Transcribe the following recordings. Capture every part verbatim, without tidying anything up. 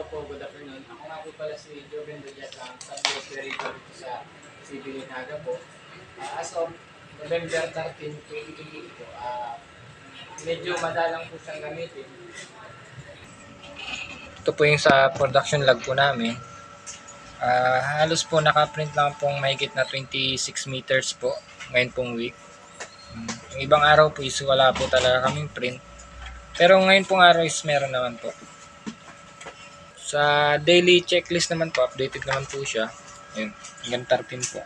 po, good afternoon. Ako nga po pala si Joven Dullas ang subject operator sa C B Linaga po. Ah, as of November thirteenth, twenty twenty po, ah, medyo madalang po siyang gamitin. Ito po yung sa production log po namin. Ah, halos po nakaprint lang pong mahigit na twenty-six meters po ngayon pong week. Hmm, Yung ibang araw po is wala po talaga kaming print. Pero ngayon pong araw is meron naman po. Sa daily checklist naman po, updated naman po siya. Ayun, hanggang thirteen po.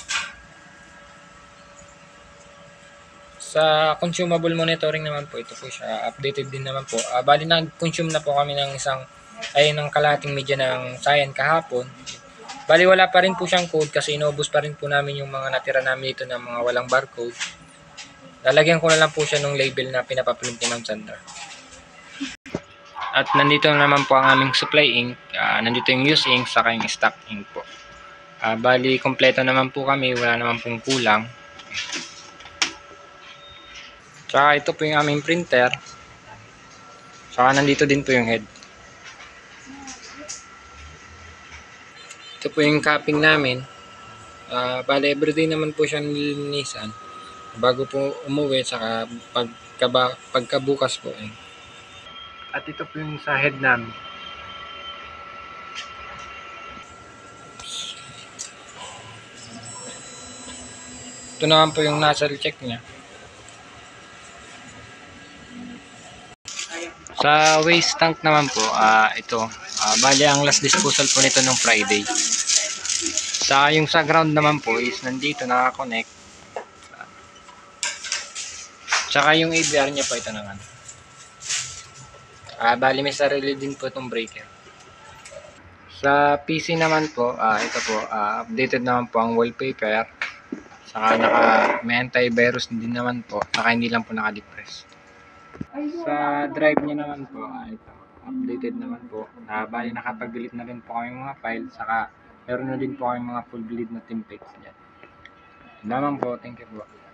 Sa consumable monitoring naman po, ito po siya, updated din naman po. Ah, bali nag-consume na po kami ng isang, ay ng kalahating media ng Cyan kahapon. Bali wala pa rin po siyang code kasi inubos pa rin po namin yung mga natira namin dito ng mga walang barcode. Lalagyan ko na lang po siya ng label na pinapaprint ni Ma'am Sandra. At nandito naman po ang aming supply ink. Uh, nandito yung use ink saka yung stock ink po. Uh, bali, kompleto naman po kami. Wala naman pong kulang. Tsaka ito po yung aming printer. Tsaka nandito din po yung head. Ito po yung capping namin. Uh, bali, everyday naman po siya nilinisan. Bago po umuwi, saka pagkaba, pagkabukas po. Eh. At ito po yung sa head namin. Ito naman po yung nozzle check niya. Sa waste tank naman po, uh, ito, uh, bali ang last disposal po nito nung Friday. Sa yung sa ground naman po is nandito naka-connect. Tsaka yung A B R niya po ito naman. Uh, bali may sarili din po itong breaker. Sa P C naman po, uh, ito po, uh, updated naman po ang wallpaper. Saka naka, may antivirus din naman po, saka hindi lang po naka-depress. Sa drive niya naman po, uh, ito, updated naman po. Uh, bali nakapag-delete na rin po kami mga files, saka meron na din po kami mga full delete na templates dyan. Naman po, thank you po.